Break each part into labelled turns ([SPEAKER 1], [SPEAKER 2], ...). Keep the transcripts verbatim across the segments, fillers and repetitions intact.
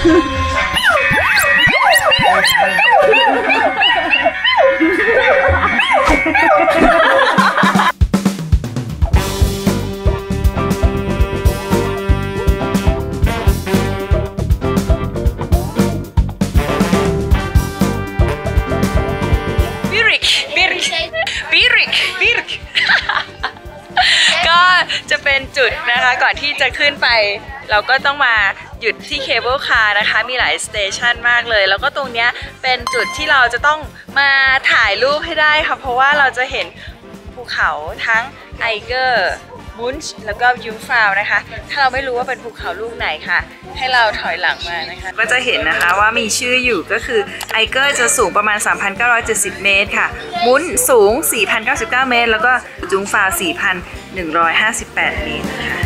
[SPEAKER 1] ก็จะเป็นจุดนะคะก่อนที่จะขึ้นไปเราก็ต้องมาหยุดที่เคเบิลคาร์นะคะมีหลายสเตชันมากเลยแล้วก็ตรงนี้เป็นจุดที่เราจะต้องมาถ่ายรูปให้ได้ค่ะเพราะว่าเราจะเห็นภูเขาทั้งไอเกอร์มุนช์แล้วก็ยุงฟาวนะคะถ้าเราไม่รู้ว่าเป็นภูเขาลูกไหนค่ะให้เราถอยหลังมานะคะก็จะเห็นนะคะว่ามีชื่ออยู่ก็คือไอเกอร์จะสูงประมาณ สามพันเก้าร้อยเจ็ดสิบ เมตรค่ะมุนช์สูง สี่พันเก้าสิบเก้า เมตรแล้วก็จุงฟาว สี่พันหนึ่งร้อยห้าสิบแปด เมตรนะคะ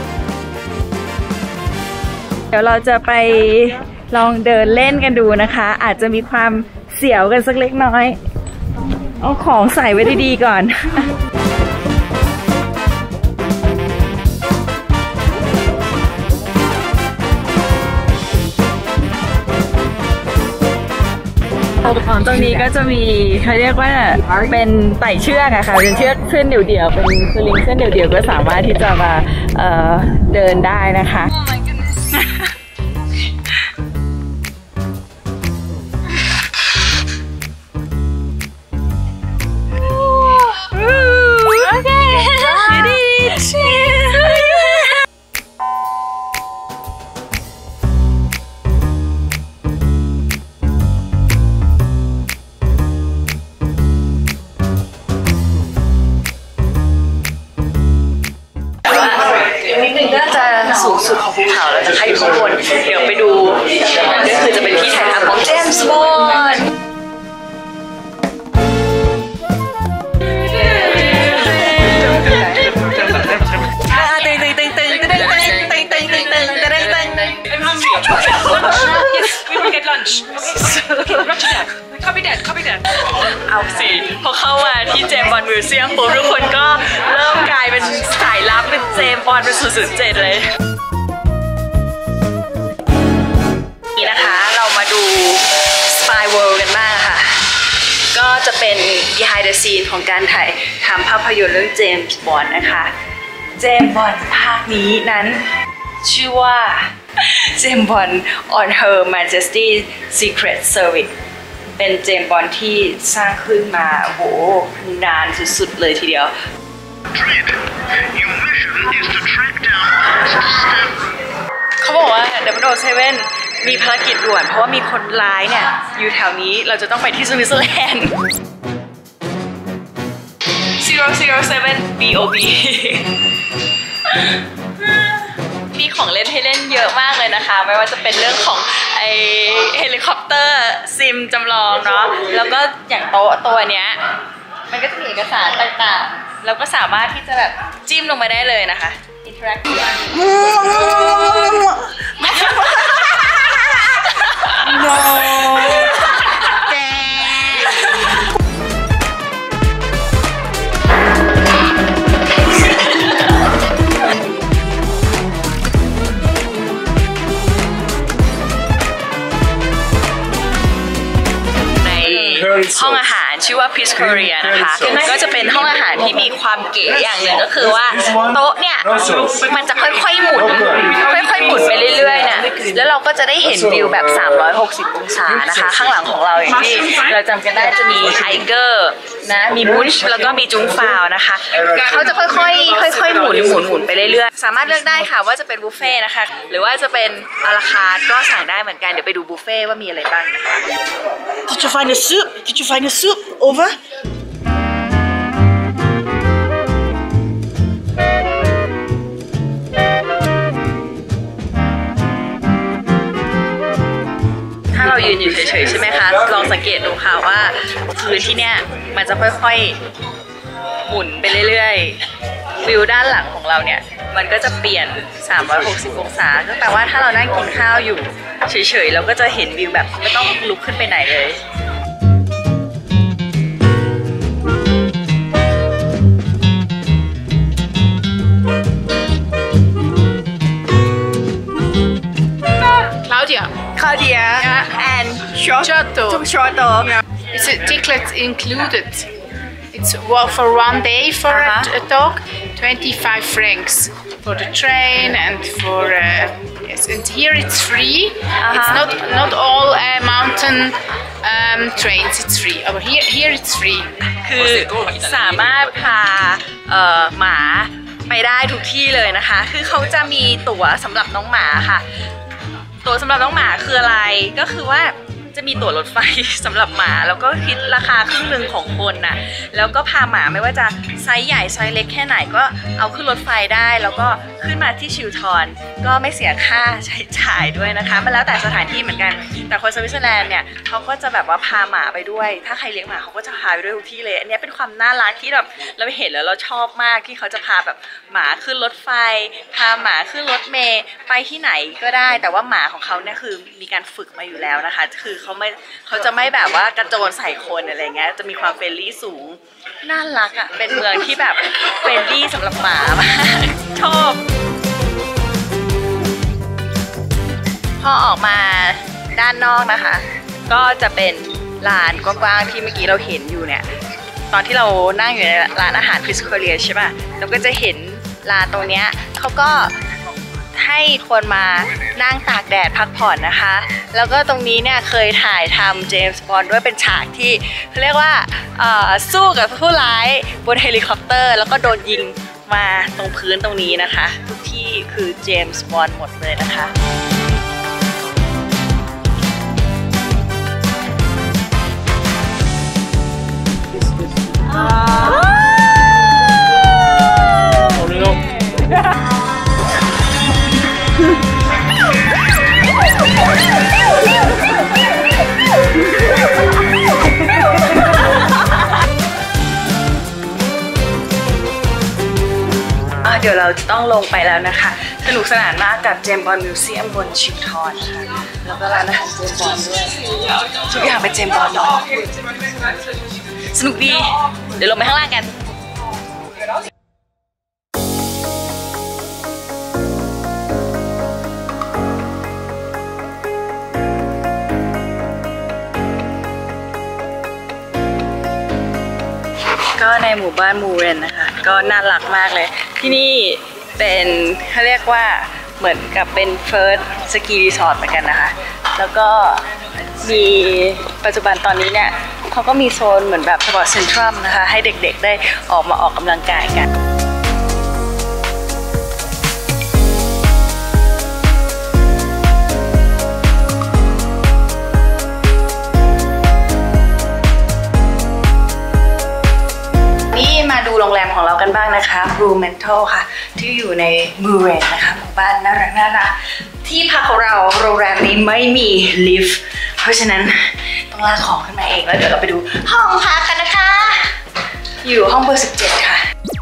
[SPEAKER 1] เดี๋ยวเราจะไปลองเดินเล่นกันดูนะคะอาจจะมีความเสียวกันสักเล็กน้อยเอาของใส่ไว้ดีๆก่อนตรงนี้ก็จะมีเขาเรียกว่าเป็นไต่เชือกอะค่ะเป็นเชือกเส้นเดี่ยวๆเป็นสลิงเส้นเดี่ยวๆก็สามารถที่จะมาเอ่อเดินได้นะคะสูงสุดของภูเขาแล้วนะคะอยู่ข้างบนเดี๋ยวไปดูก็คือจะเป็นที่ถ่ายทำของเจมส์บอนด์ตึงตึงตึงตึงตึงตึงตึงตึงตึงตึงตึงตึงตึงตึง Yes, we will get lunch. Okay, Roger that. Copy that. Copy that. เอาสิพอเข้ามาที่เจมส์บอนด์มิวเซียมปุ๊บทุกคนก็เริ่มกลายเป็นสายลับเป็นเจมส์บอนด์เป็นศูนย์ศูนย์เจ็ดเลยนี่นะคะเรามาดู Spy World กันบ้างค่ะก็จะเป็น behind the scene ของการถ่ายทำภาพยนตร์เรื่องเจมส์บอนด์นะคะเจมส์บอนด์ภาคนี้นั้นชื่อว่าเจมส์บอนด์ on Her Majesty Secret Service เป็นเจมส์บอนด์ที่สร้างขึ้นมาโหนานสุดๆเลยทีเดียวเขาบอกว่า ดับเบิลยู เซเว่น มีภารกิจด่วนเพราะว่ามีคนร้ายเนี่ยอยู่แถวนี้เราจะต้องไปที่สวิตเซอร์แลนด์ ศูนย์ ศูนย์ เซเว่น บี โอ บี มีของเล่นให้เล่นเยอะมากเลยนะคะไม่ว่าจะเป็นเรื่องของไอเฮลิคอปเตอร์ซิมจำลองเนาะแล้วก็อย่างโต๊ะตัวเนี้ยมันก็จะมีเอกสารต่างๆแล้วก็สามารถที่จะแบบจิ้มลงมาได้เลยนะคะอินเทอร์แอคทีฟห้องอาหารชื่อว่า Peace Korea นะคะก็จะเป็นห้องอาหารที่มีความเก๋อย่างหนึ่งก็คือว่าโต๊ะเนี่ยมันจะค่อยๆหมุนค่อยๆหมุนไปเรื่อยๆนะแล้วเราก็จะได้เห็นวิวแบบสามร้อยหกสิบองศานะคะข้างหลังของเราอย่างที่เราจำกันได้จะมีไอเกอร์นะมีมุนช์แล้วก็มีจุงฟาวนะคะเขาจะค่อยๆค่อยๆหมุนหมุนหมุนไปเรื่อยๆสามารถเลือกได้ค่ะว่าจะเป็นบุฟเฟ่นะคะหรือว่าจะเป็นอาราคาร์ทก็สั่งได้เหมือนกันเดี๋ยวไปดูบุฟเฟ่ว่ามีอะไรบ้างนะคะ
[SPEAKER 2] Did you find a soup? Did you find a soup? Over?
[SPEAKER 1] ถ้าเรายืนอยู่เฉยๆใช่ไหมคะลองสังเกตดูค่ะว่าพื้นที่เนี้ยมันจะค่อยๆหมุนไปเรื่อยๆวิวด้านหลังของเราเนี่ยมันก็จะเปลี่ยนสามร้อยหกสิบองศาก็แปลว่าถ้าเรานั่งกินข้าวอยู่เฉยๆเราก็จะเห็นวิวแบบไม่ต้องลุกขึ้นไปไหนเลย
[SPEAKER 2] Claudia,
[SPEAKER 3] Kadia
[SPEAKER 4] Yeah.
[SPEAKER 3] and Short
[SPEAKER 4] Giotto.
[SPEAKER 3] Giotto.
[SPEAKER 4] Yeah. It's a ticket included. It's well, for one day for
[SPEAKER 3] Uh-huh.
[SPEAKER 4] a, a dog, twenty-five francs for the train and for uh, yes. And here it's free. It's not not all uh, mountain um, trains. It's free. Over here here it's free.
[SPEAKER 1] คือสามารถพาเอ่อหมาไปได้ทุกที่เลยนะคะ คือเขาจะมีตั๋วสำหรับน้องหมาค่ะ ตั๋วสำหรับน้องหมาคืออะไร ก็คือว่าจะมีตั๋วรถไฟ สำหรับหมาแล้วก็คิดราคาครึ่งหนึ่งของคนน่ะแล้วก็พาหมาไม่ว่าจะไซส์ใหญ่ไซส์เล็กแค่ไหนก็เอาขึ้นรถไฟได้แล้วก็ขึ้นมาที่ชิลทอนก็ไม่เสียค่าใช้จ่ายด้วยนะคะมันแล้วแต่สถานที่เหมือนกันแต่คนสวิตเซอร์แลนด์เนี่ยเขาก็จะแบบว่าพาหมาไปด้วยถ้าใครเลี้ยงหมาเขาก็จะพาไปด้วยทุกที่เลยอันนี้เป็นความน่ารักที่แบบเราเห็นแล้วเราชอบมากที่เขาจะพาแบบหมาขึ้นรถไฟพาหมาขึ้นรถเมล์ไปที่ไหนก็ได้แต่ว่าหมาของเขาเนี่ยคือมีการฝึกมาอยู่แล้วนะคะคือเขาไม่เขาจะไม่แบบว่ากระโจนใส่คนอะไรเงี้ยจะมีความเฟรนลี่สูงน่ารักอ่ะเป็นเมืองที่แบบเฟรนลี่สำหรับหมามากชอบพอออกมาด้านนอกนะคะก็จะเป็นลานกว้างๆที่เมื่อกี้เราเห็นอยู่เนี่ยตอนที่เรานั่งอยู่ในร้านอาหารคริสโคเลียใช่ป่ะเราก็จะเห็นลานตรงเนี้ยเขาก็ให้คนมานั่งตากแดดพักผ่อนนะคะแล้วก็ตรงนี้เนี่ยเคยถ่ายทำเจมส์บอนด์ด้วยเป็นฉากที่เขาเรียกว่าสู้กับผู้ร้ายบนเฮลิคอปเตอร์แล้วก็โดนยิงมาตรงพื้นตรงนี้นะคะทุกที่คือเจมส์บอนด์หมดเลยนะคะเดี๋ยวเราจะต้องลงไปแล้วนะคะสนุกสนานมากกับเจมส์บอนด์มิวเซียมบนชิลทอนค่ะแล้วก็ร้านอาหารเจมส์บอนด์ด้วยทุกอย่างเป็นเจมส์บอนด์เนาะสนุกดีเดี๋ยวลงไปข้างล่างกันก็ในหมู่บ้านมูเรนนะคะก็น่ารักมากเลยที่นี่เป็นเขาเรียกว่าเหมือนกับเป็นเฟิร์สสกีรีสอร์ทเหมือนกันนะคะแล้วก็มีปัจจุบันตอนนี้เนี่ยเขาก็มีโซนเหมือนแบบสปอร์ตเซ็นทรัลนะคะให้เด็กๆได้ออกมาออกกำลังกายกันมาดูโรงแรมของเรากันบ้างนะคะ Blue Mantle ค่ะที่อยู่ในมูเรนนะคะหมู่บ้านน่ารักน่ารักที่พักของเราโรงแรมนี้ไม่มีลิฟต์เพราะฉะนั้นต้องลากของขึ้นมาเองแล้วเดี๋ยวเราไปดูห้องพักกันนะคะอยู่ห้องเบอร์สิบเจ็ดค่ะ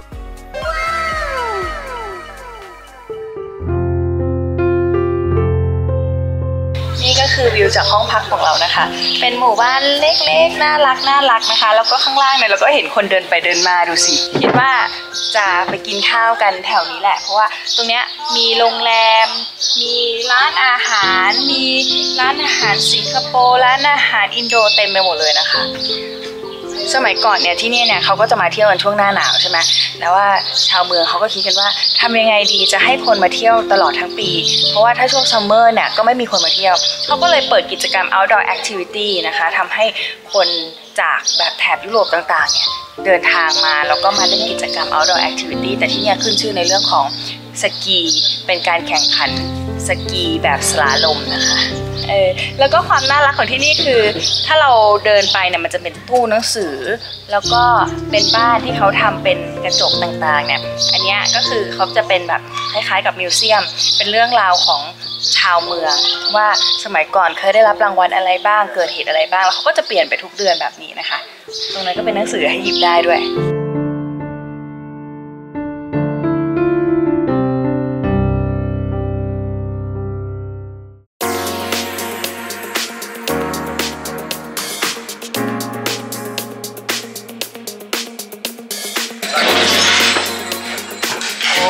[SPEAKER 1] นี่ก็คือวิวจากห้องพักของเรานะคะเป็นหมู่บ้านเล็กๆน่ารักน่ารักนะคะแล้วก็ข้างล่างเนี่ยเราก็เห็นคนเดินไปเดินมาดูสิคิดว่าจะไปกินข้าวกันแถวนี้แหละเพราะว่าตรงเนี้ยมีโรงแรมมีร้านอาหารมีร้านอาหารสิงคโปร์ร้านอาหารอินโดเต็มไปหมดเลยนะคะสมัยก่อนเนี่ยที่นี่เนี่ยเขาก็จะมาเที่ยวกันช่วงหน้าหนาวใช่ไหมแล้วว่าชาวเมืองเขาก็คิดกันว่าทำยังไงดีจะให้คนมาเที่ยวตลอดทั้งปีเพราะว่าถ้าช่วงซัมเมอร์เนี่ยก็ไม่มีคนมาเที่ยวเขาก็เลยเปิดกิจกรรม outdoor activity นะคะทำให้คนจากแบบแถบยุโรปต่างๆเนี่ยเดินทางมาแล้วก็มาเล่นกิจกรรม outdoor activity แต่ที่นี่ขึ้นชื่อในเรื่องของสกีเป็นการแข่งขันสกีแบบสลาลมนะคะเออแล้วก็ความน่ารักของที่นี่คือถ้าเราเดินไปเนี่ยมันจะเป็นตู้หนังสือแล้วก็เป็นบ้านที่เขาทำเป็นกระจกต่างๆเนี่ยอันนี้ก็คือเขาจะเป็นแบบคล้ายๆกับมิวเซียมเป็นเรื่องราวของชาวเมืองว่าสมัยก่อนเคยได้รับรางวัลอะไรบ้างเกิดเหตุอะไรบ้างแล้วเขาก็จะเปลี่ยนไปทุกเดือนแบบนี้นะคะตรงนั้นก็เป็นหนังสือให้หยิบได้ด้วย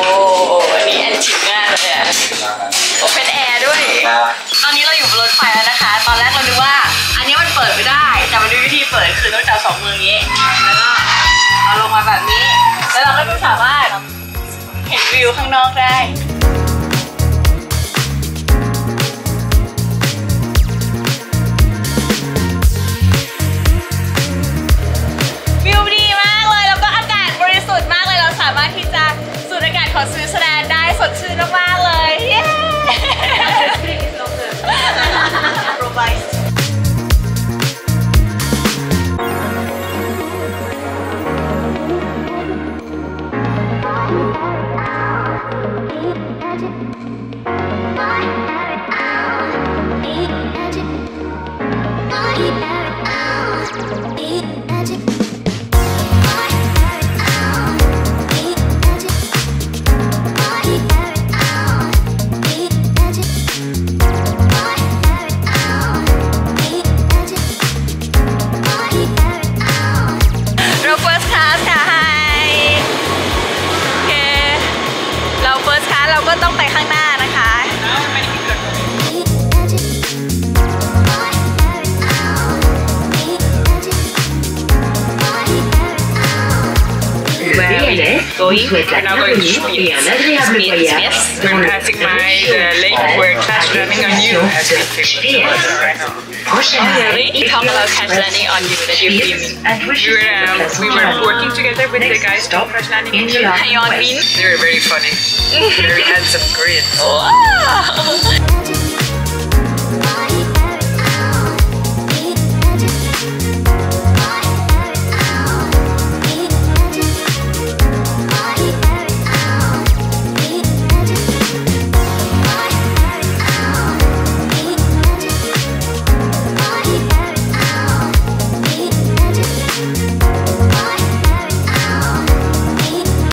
[SPEAKER 1] โอเพนแอร์ด้วยตอนนี้เราอยู่บนรถไฟแล้วนะกเราดูว่าอันนี้มันเปิดไม่ได้แต่มันมีวิธีเปิดคือต้องจับสองมืออย่างนี้แล้วก็เอาลงมาแบบนี้แล้วเราก็จะสามารถเห็นวิวข้างนอกได้วิวดีมากเลยแล้วก็อากาศบริสุทธิ์มากเลยเราสามารถที่จะสูดอากาศของสวิตเซอร์แลนด์ได้สดชื่นมากๆเลยเย้ เรา first class ค่ะไฮโอเคเรา first class เราก็ต้องไปข้างหน้านะคะ
[SPEAKER 3] Going We're now going to Schmidt. We're passing by the lake where Crash Landing on You has been filmed right now.
[SPEAKER 1] Oh, really? You talk about Crash Landing on You that you're filming.
[SPEAKER 3] We were, um, we were working together with the guys from Crash Landing on You.
[SPEAKER 1] Hayon Min.
[SPEAKER 3] They were very funny. They had some great.
[SPEAKER 1] Wow!